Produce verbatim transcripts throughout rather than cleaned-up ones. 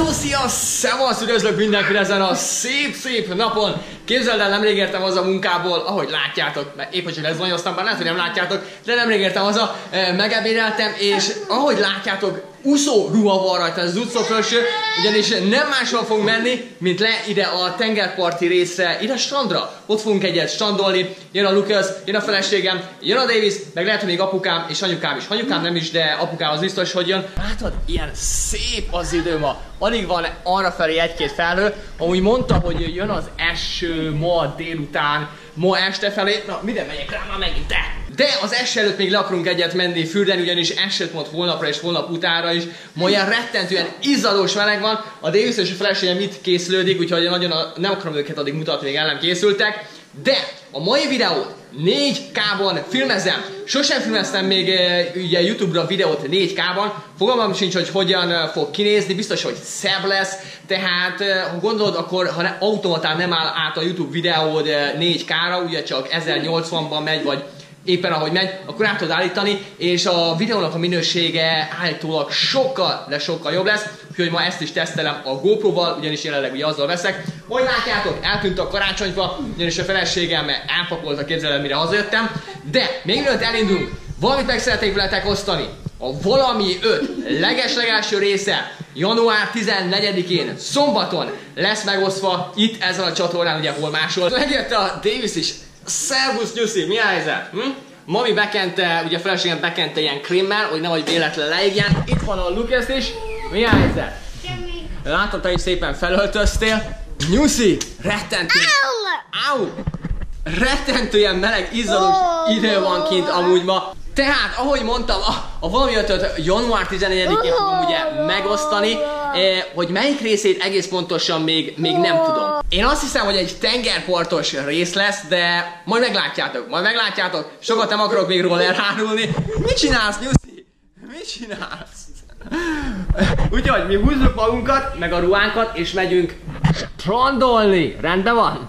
Hello, szia, szevasz, üdvözlök mindenkit ezen a szép-szép napon. Képzeld el, nemrég értem haza a munkából, ahogy látjátok, mert épp hogy csak lezvanyoztam, bár lehet, hogy nem látjátok, de nemrég értem haza, megebédeltem, és ahogy látjátok, úszó ruha van rajta, ez az utcafölső, ugyanis nem máshol fogunk menni, mint le ide a tengerparti részre, ide a strandra. Ott fogunk egyet strandolni, jön a Lucas, jön a feleségem, jön a Davis, meg lehet, hogy még apukám és anyukám is. Anyukám nem is, de apukám az biztos, hogy jön. Látod, ilyen szép az idő ma. Alig van arrafelé egy-két felhő, ahogy mondta, hogy jön az eső ma délután, ma este felé. Na, minden megyek rá már megint, te! De az eső előtt még le akarunk egyet menni fürdeni, ugyanis esőt mond holnapra és holnap utánra is. Ma ilyen rettentően izzadós meleg van. A Davis és a feleségem itt készülődik, úgyhogy nagyon a, nem akarom őket addig mutatni, még el nem készültek. De a mai videót négy ká-ban filmezem. Sosem filmeztem még e, ugye YouTube-ra videót négy ká-ban. Fogalmam sincs, hogy hogyan e, fog kinézni, biztos, hogy szebb lesz. Tehát e, ha gondolod, akkor ha ne, automatán nem áll át a YouTube videód e, négy ká-ra, ugye csak ezernyolcvanban megy, vagy éppen ahogy megy, akkor át tudod állítani, és a videónak a minősége állítólag sokkal, de sokkal jobb lesz, úgyhogy ma ezt is tesztelem a GoPro-val, ugyanis jelenleg ugye azzal veszek. Hogy látjátok, eltűnt a karácsonyfa, ugyanis a feleségem elpakolta, képzeled, mire hazajöttem, de még mielőtt elindulunk, valamit meg szeretnék veletek osztani. A Valami öt leges-legelső része január tizennegyedikén szombaton lesz megosztva itt ezen a csatornán, ugye hol máshol. Megjött a Davis is. Szervusz, Nyuszi, mi a helyzet? Hm? Mami bekente, ugye a feleségem bekente ilyen krémmel, hogy nehogy véletlen leégjen. Itt van a Lucas is. Mi a helyzet? Semmi. Látod, te is szépen felöltöztél. Nyuszi, rettentő. Áú! Rettentően meleg, izzadós idő van kint amúgy ma. Tehát, ahogy mondtam, a, a Valami ötöt január tizennegyedikén fogom ugye megosztani, eh, hogy melyik részét egész pontosan még, még nem tudom. Én azt hiszem, hogy egy tengerpartos rész lesz, de majd meglátjátok, majd meglátjátok, sokat nem akarok még róla elárulni. Mit csinálsz, Nyuszi? Mit csinálsz? Úgyhogy mi húzzuk magunkat, meg a ruhánkat, és megyünk strandolni. Rendben van?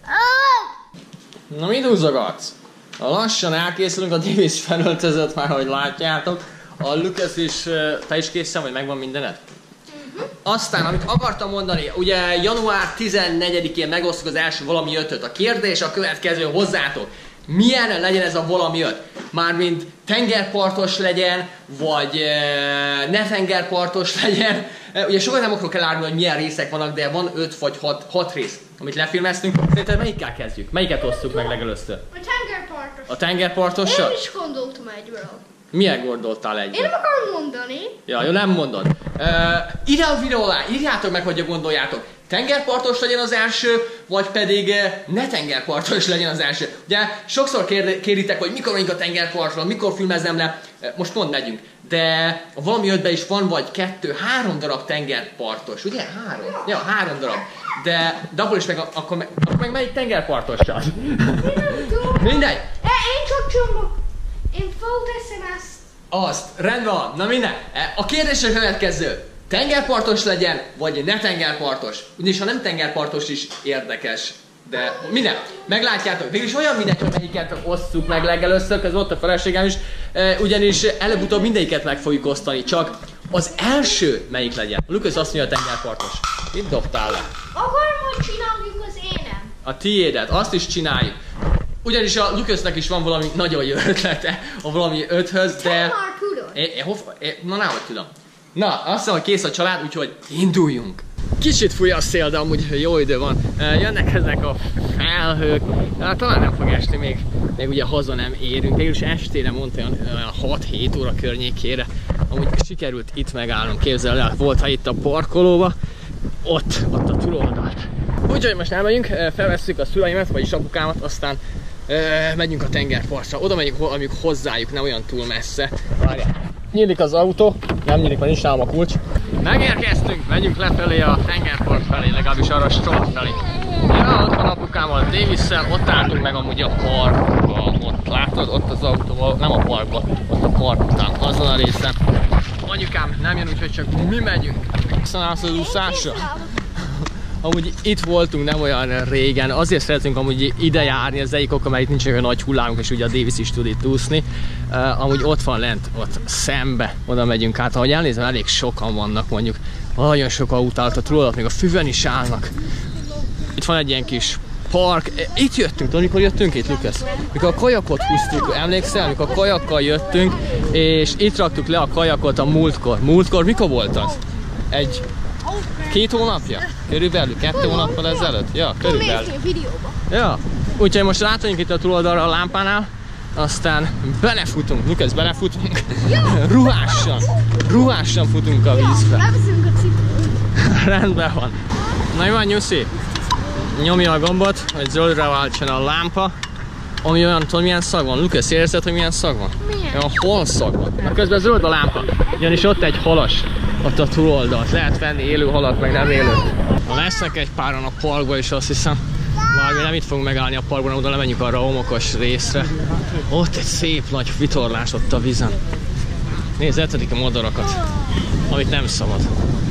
Na, mit húzogatsz? Lassan elkészülünk, a Davis felöltözött már, hogy látjátok. A Lucas is, te is készen, vagy megvan mindened? Uh-huh. Aztán, amit akartam mondani, ugye január tizennegyedikén megosztjuk az első Valami ötöt. A kérdés a következő hozzátok. Milyen legyen ez a Valami öt? Mármint tengerpartos legyen, vagy e, ne tengerpartos legyen. E, ugye sokat nem akarok elárulni, hogy milyen részek vannak, de van öt vagy hat rész, amit lefilmeztünk. Szerinted melyikkel kezdjük? Melyiket osztjuk meg legelőször? A tengerpartos. A tengerpartossal? Én is gondoltam egyről. Milyen gondoltál egyről? Én nem akarom mondani. Ja, jó, nem mondod. Uh, ide a videó alá, írjátok meg, hogy gondoljátok. Tengerpartos legyen az első, vagy pedig uh, ne tengerpartos legyen az első. Ugye sokszor kér, kéritek, hogy mikor megyünk a tengerpartról, mikor filmezem le. Uh, most pont megyünk. De a Valami ötben is van vagy kettő, három darab tengerpartos, ugye? Három? Ja, három darab. De, de abból is meg, akkor meg, akkor meg melyik tengerpartossal? Mindegy. Én csak csomag. Én fölteszem ezt. Azt, rendben van. Na minden. A kérdés a következő. Tengerpartos legyen, vagy ne tengerpartos? Ugyanis ha nem tengerpartos is érdekes. De minden. Meglátjátok. Végülis olyan mindegy, hogy melyiket osszuk meg legelőször, ez ott a feleségem is. Ugyanis előbb-utóbb mindegyiket meg fogjuk osztani. Csak az első melyik legyen? Lucas azt mondja, a tengerpartos. Mit dobtál le? Akarom, hogy csináljuk az énem. A tiédet, azt is csináljuk. Ugyanis a Lucasnek is van valami nagyon jó ötlete a Valami öthöz, de... Te már tudod. É, é, hova, é, na, náhogy tudom. Na, azt hiszem, hogy kész a család, úgyhogy induljunk. Kicsit fúj a szél, de amúgy jó idő van. Jönnek ezek a felhők. Hát, talán nem fog esni, még, még ugye haza nem érünk. Végülis estére mondta olyan hat-hét óra környékére. Amúgy sikerült itt megállnom, képzeld el, volt ha itt a parkolóba. Ott, ott a túloldalt. Úgyhogy most elmegyünk, felvesszük a szüleimet, vagyis apukámat, aztán e, megyünk a tengerpartra. Oda megyünk, amíg hozzájuk, nem olyan túl messze. Várjál. Nyílik az autó, nem nyílik, mert nincs nálam a kulcs. Megérkeztünk, megyünk lefelé a tengerpart felé, legalábbis arra a strand felé. Ja, ott van apukámmal, Davisszel, ott álltunk meg amúgy a parkban. Ott látod, ott az autóval, nem a parkban, ott a park után, azon a részen. Anyukám nem jön, úgyhogy csak mi megyünk. Köszönálsz az úszásra? Amúgy itt voltunk nem olyan régen, azért szeretünk amúgy ide járni, az egyik oka, mert itt nincs olyan nagy hullámunk, és ugye a Davis is tud itt úszni. Uh, amúgy ott van lent, ott szembe, oda megyünk át. Ahogy elnézem, elég sokan vannak, mondjuk Nagyon sok autó állt a túloldat, még a füven is állnak. Itt van egy ilyen kis park. Itt jöttünk, tudod, mikor jöttünk itt, Lukasz? Mikor a kajakot húztuk, emlékszel? Mikor a kajakkal jöttünk, és itt raktuk le a kajakot a múltkor. Múltkor mikor volt az? Egy... Két hónapja? Körülbelül? Kettő hónappal ezelőtt? Ja, körülbelül. Ja. Úgyhogy most látunk itt a túloldalra a lámpánál, aztán belefutunk. Lukasz, belefutunk. Ruhásan. Ruhásan futunk a vízbe. Rendben van. Na jó van, Nyuszi? Nyomja a gombot, hogy zöldre váltson a lámpa. Ami olyan, tudod milyen szag van? Lukasz, érzed, hogy milyen szag van? Milyen? Olyan hol szag van. Na közben zöld a lámpa. Ugyanis ott egy halas. Ott a túloldalt. Lehet venni élő halat, meg nem élő. Lesznek egy páran a parkba is, azt hiszem. Már mi nem itt fogunk megállni a parkban, oda lemenjünk arra a homokos részre. Ott egy szép nagy vitorlás ott a vízen. Nézd, eltedik a madarakat, amit nem szabad.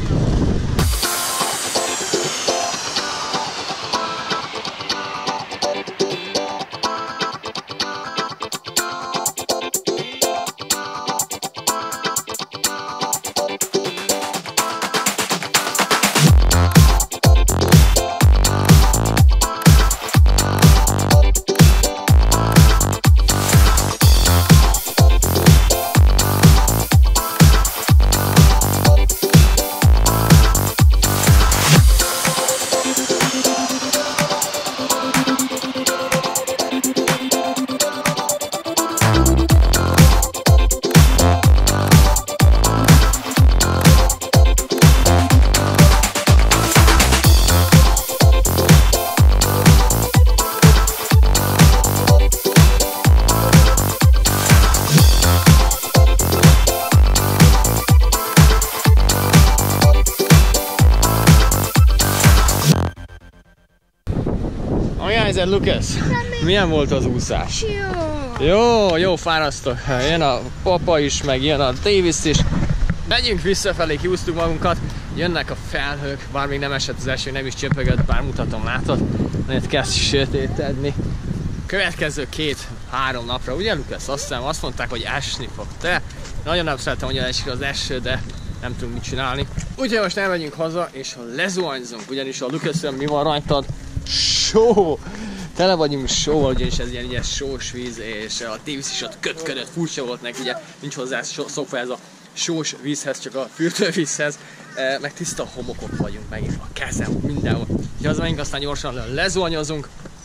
Lukasz, milyen volt az úszás? Jó. Jó, jó, fárasztok. Jön a papa is, meg jön a Davis is. Megyünk visszafelé, kiúztuk magunkat. Jönnek a felhők, bár még nem esett az eső, nem is csöpögött, bár mutatom, látod? Itt kezd sötétedni. Következő két-három napra, ugye Lukasz? Azt hiszem, azt mondták, hogy esni fog. Te nagyon nem szeretem, hogy esik az eső, de nem tudunk mit csinálni. Úgyhogy most elmegyünk haza, és lezuhanyzunk, ugyanis a Lukasz, mi van rajtad? Só! Tele vagyunk sóval, ugyanis ez ilyen, ilyen sós víz, és a Davis is ott kötködött, furcsa volt neki, ugye nincs hozzá szokva ez a sós vízhez, csak a fürdővízhez, e, meg tiszta homokok vagyunk megint, a kezem, mindenhol. Úgyhogy hazamegyünk, aztán gyorsan lezuhanyozunk,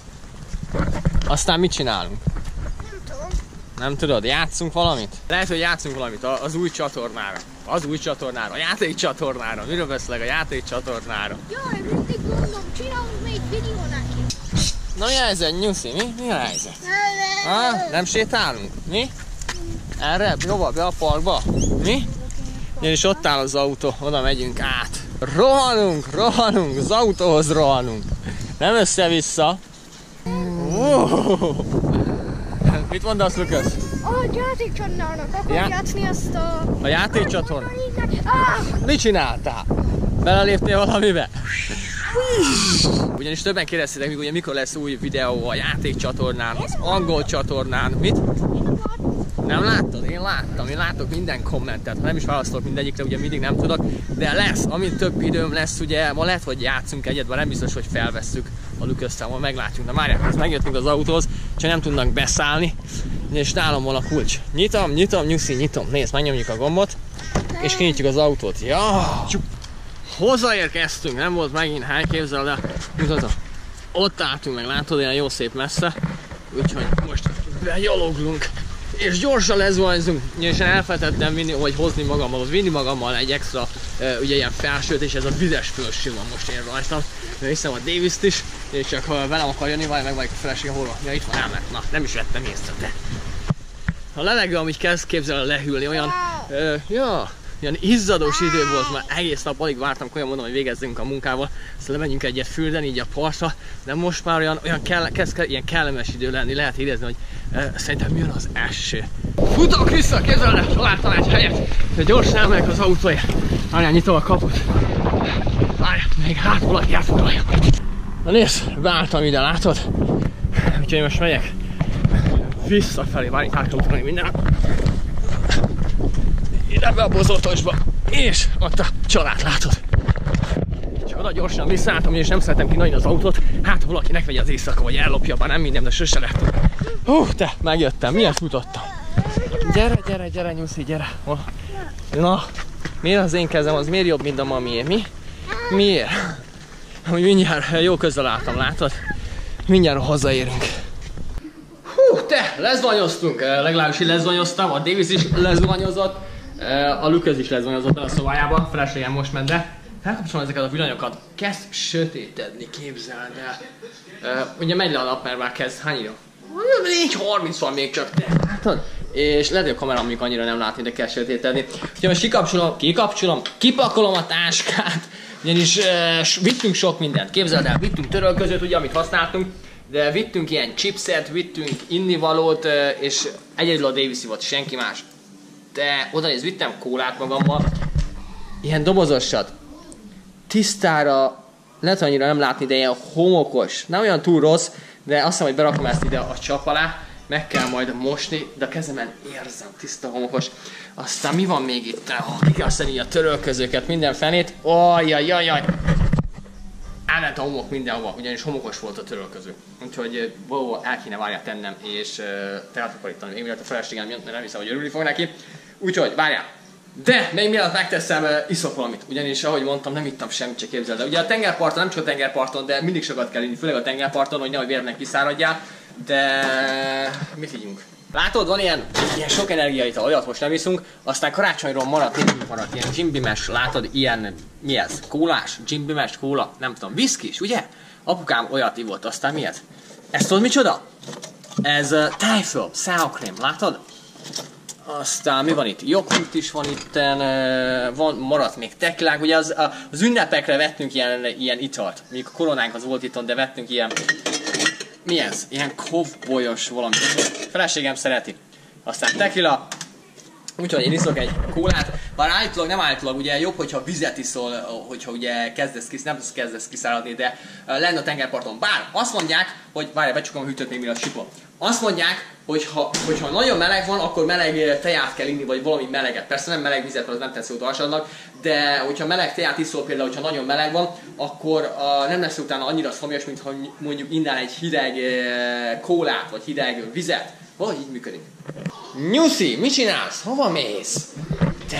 aztán mit csinálunk? Nem tudom. Nem tudod? Játszunk valamit? Lehet, hogy játszunk valamit az új csatornára. Az új csatornára, a játék csatornára. Miről beszélek? A játék csatornára. Jaj, mindig mondom, csinálunk még videó neki. Na mi a helyzet, Nyuszi? Mi? Mi a helyzet? Ha? Nem sétálunk? Mi? Erre? Hova? Be a parkba? Mi? Ugyanis ott áll az autó, oda megyünk át. Rohanunk, rohanunk, az autóhoz rohanunk. Nem össze-vissza. Wow. Mit mondasz, Lukasz? A játékcsatornának akar Já játszani azt a... A játékcsatorn? Ah! Mit csináltál? Beleléptél valamibe? Ugyanis többen kérdeztétek még, ugye mikor lesz új videó a játékcsatornán, az angol csatornán. Mit? Nem láttad? Én láttam, én látok minden kommentet, ha nem is válaszolok mindegyikre, ugye mindig nem tudok, de lesz, amint több időm lesz, ugye ma lehet, hogy játszunk egyet, bár nem biztos, hogy felvesszük a Lukasszal, meglátjuk. Na várják, megjöttünk az autóhoz, csak nem tudnak beszállni, és nálam van a kulcs. Nyitom, nyitom, Nyuszi, nyitom. Nézd, megnyomjuk a gombot, és kinyitjuk az autót. Ja! Hozzáérkeztünk, nem volt megint hely, képzeld el, mutatom. Ott álltunk meg, látod, ilyen jó szép messze, úgyhogy most begyaloglunk, és gyorsan lezuhanyzunk, és elfelejtettem vinni, vagy hozni magammal, vinni magammal egy extra, ugye ilyen felsőt, és ez a vizes felső van most én rajtam, mert hiszem a Davist is, és csak ha velem akar jönni, vagy meg vagy a felesége hol van, ja itt van, elment, na nem is vettem észre, de. A levegő, amit kezd képzel lehűlni, olyan, uh, ja, ilyen izzadós idő volt, már egész nap alig vártam, olyan mondom, hogy végezzünk a munkával, aztán lemenjünk egyet fürdeni így a partra, de most már olyan, olyan kell, kezd ilyen kellemes idő lenni, lehet érezni, hogy uh, szerintem jön az eső. Futok vissza, képzeld el, találtam egy helyet, de gyorsan elmegyek az autóért. Várjál, nyitom a kaput. Várjál, még hát valaki elfoglalja. Na nézd, beálltam ide, látod? Úgyhogy most megyek visszafelé, várj, át kell utalni minden. Ide be a bozótosba, és ott a család, látod? csak oda gyorsan visszaálltam, és nem szeretem ki nagyon az autót. Hát ha valaki megvegye az éjszaka, vagy ellopja, bár nem minden, de sose lehet. Hú, te, megjöttem, miért futottam? Gyere, gyere, gyere, Nyuszi, gyere. Na, miért az én kezem, az miért jobb, mint a mamié? Mi? Miért? Hogy mindjárt jó közel álltam, látod? Mindjárt hazaérünk. Hú, te, lezvanyoztunk, legalábbis így lezvanyoztam, a Davis is lezvanyozott, a Lucas is lezvanyozott a szobájába, feleségem most ment, de felkapcsolom ezeket a villanyokat, kezd sötétedni, képzeld el. Ugye megy le a nap, mert már kezd, hány idő? négy harminc van még csak, te látod? És lehet, hogy a kamera mondjuk annyira nem látni, de kell sötétedni. Úgyhogy most kikapcsolom, kikapcsolom, kipakolom a táskát, ugyanis uh, vittünk sok mindent, képzeld el, vittünk törölközőt, ugye, amit használtunk, de vittünk ilyen chipset, vittünk innivalót, uh, és egyedül a Davis volt, senki más. De oda néz, vittem kólát magammal, ilyen dobozosat, tisztára, lehet annyira nem látni, de ilyen homokos, nem olyan túl rossz, de azt hiszem, hogy berakom ezt ide a csap alá, meg kell majd mosni, de a kezemen érzem, tiszta homokos. Aztán mi van még itt? Oh, ki kell szedni a törölközőket, minden fenét. Ajjajajaj! Elment a homok mindenhova, ugyanis homokos volt a törölköző. Úgyhogy valahol el kéne várját tennem, és uh, teátakarítanom. Én miatt a feleségem miatt, mert nem hiszem, hogy örülni fog neki. Úgyhogy várjál! De még mielőtt megteszem, uh, iszok valamit, ugyanis ahogy mondtam, nem ittam semmit, csak képzeld. De ugye a tengerparton, nem csak a tengerparton, de mindig sokat kell inni, főleg a tengerparton, hogy nehogy véletlenül kiszáradjál. De mit ígyunk? Látod, van ilyen, ilyen sok energiaital, olyat most nem iszunk, aztán karácsonyról maradt, nem maradt ilyen gimbimes, látod, ilyen, mi ez? Kólás? Gimbimes, kóla? Nem tudom, viszkis, ugye? Apukám olyat ivott, aztán mi ez? Ezt tudod micsoda? Ez uh, tájföl, sour cream, látod? Aztán mi van itt? Joghurt is van itt, uh, van, maradt még teklák, ugye az, uh, az ünnepekre vettünk ilyen, ilyen italt, még a koronánk az volt itthon, de vettünk ilyen, mi ez? Ilyen kovbolyos valami. Feleségem szereti. Aztán tequila. Úgyhogy én iszok egy kólát. Bár állítólag, nem állítólag, ugye jobb, hogyha vizet iszol, hogyha ugye kezdesz kis, nem kezdesz kiszáradni, de lenne a tengerparton. Bár azt mondják, hogy várjál, becsukom a hűtőt még mire a sipon. Azt mondják, hogy ha, hogyha nagyon meleg van, akkor meleg teját kell inni, vagy valami meleget. Persze nem meleg vizet, az nem tesz jót alsadnak, de hogyha meleg teját iszol, például, hogyha nagyon meleg van, akkor uh, nem lesz utána annyira szomjas, mint ha mondjuk innál egy hideg uh, kólát, vagy hideg vizet. Valahogy így működik. Nyuszi, mit csinálsz? Hova mész? Te.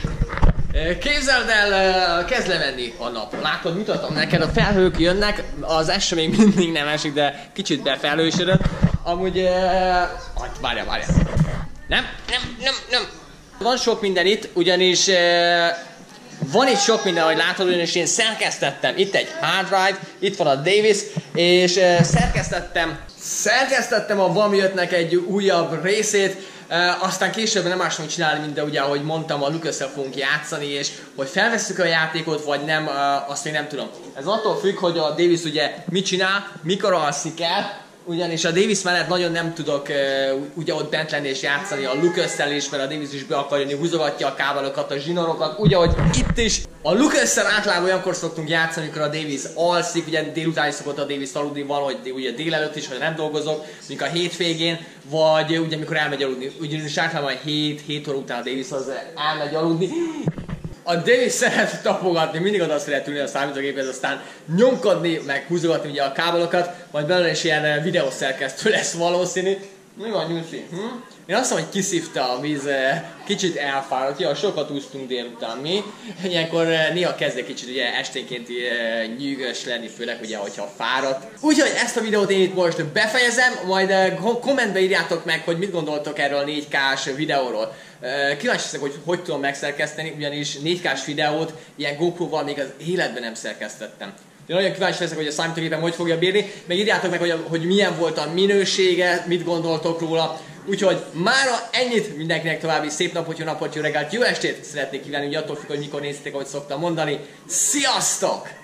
Képzeld el, kezd lemenni a nap. Látod, mutatom neked, a felhők jönnek, az eső még mindig nem esik, de kicsit befelhősödött. Amúgy... Uh, várjál, várjál. Nem, nem, nem, nem. Van sok minden itt, ugyanis... Uh, van itt sok minden, ahogy látod, ugyanis én szerkesztettem. Itt egy hard drive, itt van a Davis, és uh, szerkesztettem, szerkesztettem a Vami ötnek egy újabb részét, uh, aztán később nem más fogunk csinálni, mint de ugye, ahogy mondtam, a Lucas-szel fogunk játszani, és hogy felvesszük a játékot, vagy nem, uh, azt még nem tudom. Ez attól függ, hogy a Davis ugye mit csinál, mikor alszik el, ugyanis a Davis mellett nagyon nem tudok uh, ugye ott bent lenni és játszani a Lucas-szel is, mert a Davis is be akar jönni, húzogatja a kábalokat, a zsinorokat, ugye, hogy itt is. A Lucas-szel általában olyankor szoktunk játszani, amikor a Davis alszik, ugye délután is szokott a Davis aludni, valahogy ugye délelőtt is, ha nem dolgozok, mondjuk a hétvégén, vagy ugye amikor elmegy aludni, ugyanis általában hét óra után a Davis az elmegy aludni. A Davis szeret tapogatni, mindig oda szeret ülni a számítógéphez, aztán nyomkodni, meg húzogatni ugye a kábalokat, majd belőle is ilyen videószerkesztő lesz valószínű. Mi van, Nyuszi? Hm? Én azt mondom, hogy kiszívta a víz, kicsit elfáradt, ja, sokat úsztunk délután mi. Ilyenkor néha kezd egy kicsit ugye esténként nyűgös lenni, főleg ugye, hogyha fáradt. Úgyhogy ezt a videót én itt most befejezem, majd kommentbe írjátok meg, hogy mit gondoltok erről a négy ká-s videóról. Kíváncsi leszek, hogy hogy tudom megszerkeszteni, ugyanis négy ká-s videót ilyen GoPro-val még az életben nem szerkesztettem. Én nagyon kíváncsi leszek, hogy a számítógépem hogy fogja bírni, meg írjátok meg, hogy, hogy milyen volt a minősége, mit gondoltok róla. Úgyhogy mára ennyit, mindenkinek további szép napot, jó napot, jó reggelt, jó estét szeretnék kívánni, hogy attól függ, hogy mikor néztétek, ahogy szoktam mondani. Sziasztok!